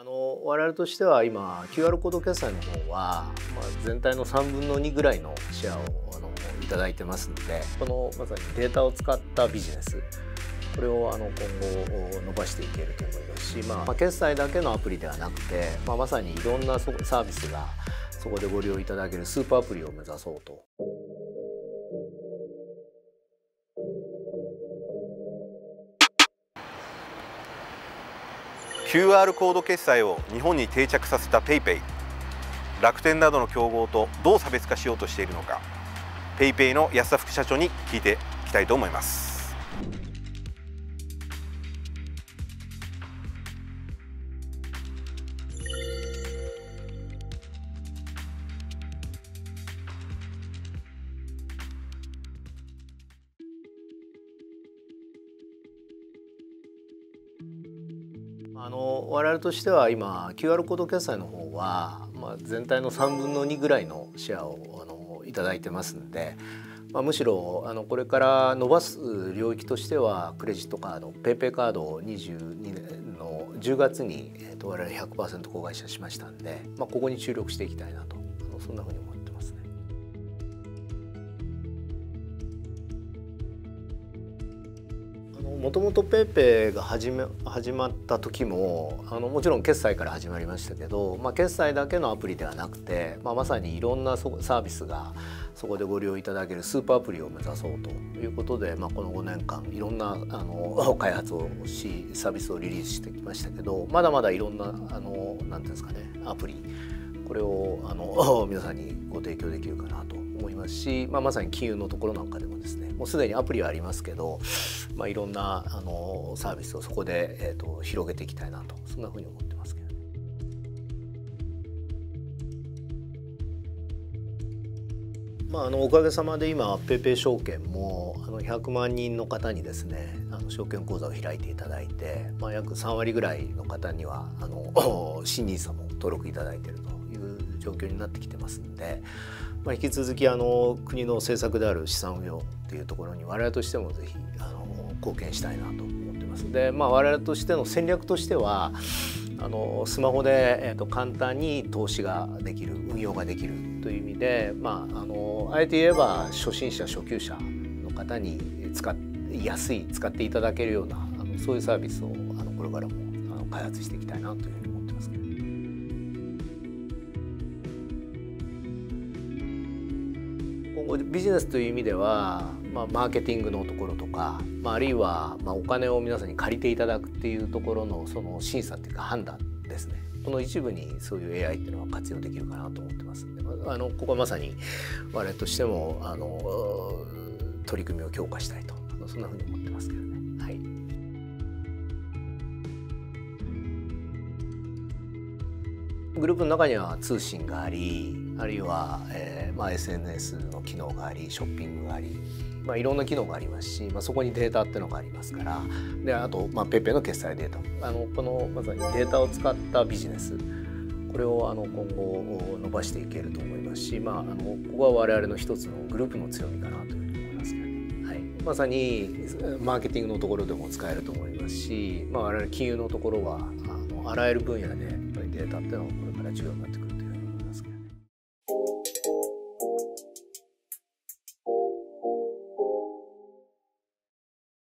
我々としては今 QR コード決済の方は、全体の3分の2ぐらいのシェアをいただいてますので、このまさにデータを使ったビジネス、これを今後伸ばしていけると思いますし、決済だけのアプリではなくて、まさにいろんなサービスがそこでご利用いただけるスーパーアプリを目指そうと。 QR コード決済を日本に定着させた PayPay、楽天などの競合とどう差別化しようとしているのか、PayPayの安田副社長に聞いていきたいと思います。 我々としては今 QR コード決済の方は、全体の3分の2ぐらいのシェアをいただいてますので、むしろこれから伸ばす領域としてはクレジットカード PayPay カードを22年の10月に我々 100% 子会社しましたんで、ここに注力していきたいなと、そんなふうに思ってますね。もともと PayPay が始まった時ももちろん決済から始まりましたけど、決済だけのアプリではなくて、まさにいろんなサービスがそこでご利用いただけるスーパーアプリを目指そうということで、この5年間いろんな開発をしサービスをリリースしてきましたけど、まだまだいろんななんていうんですかね、アプリ、これを皆さんにご提供できるかなと思いますし、まさに金融のところなんかでもですね、もうすでにアプリはありますけど、いろんなサービスをそこで、広げていきたいなと、そんなふうに思ってますけどね。おかげさまで今 PayPay 証券も100万人の方にですね証券口座を開いていただいて、約3割ぐらいの方には新NISAも登録いただいているという状況になってきてますんで、引き続き国の政策である資産運用っていうところに我々としてもぜひ貢献したいなと思ってます。で、我々としての戦略としてはスマホで、簡単に投資ができる、運用ができるという意味で、あえて言えば初心者初級者の方に使っていただけるようなそういうサービスをこれからも開発していきたいなというふうに思ってますけど。今後ビジネスという意味では、マーケティングのところとか、あるいはお金を皆さんに借りていただくっていうところのその審査っていうか判断ですね、この一部にそういう AI っていうのは活用できるかなと思ってますので、ここはまさに我々としても取り組みを強化したいと、そんなふうに思ってますけどね。はい。グループの中には通信があり、あるいは、SNS の機能があり、ショッピングがあり、いろんな機能がありますし、そこにデータっていうのがありますから、であと、PayPay の決済データ、このまさにデータを使ったビジネス、これを今後伸ばしていけると思いますし、ここは我々の一つのグループの強みかなというふうに思いますけどね。はい、まさにマーケティングのところでも使えると思いますし、我々金融のところはあらゆる分野でやっぱりデータっていうのはこれから重要になってくる。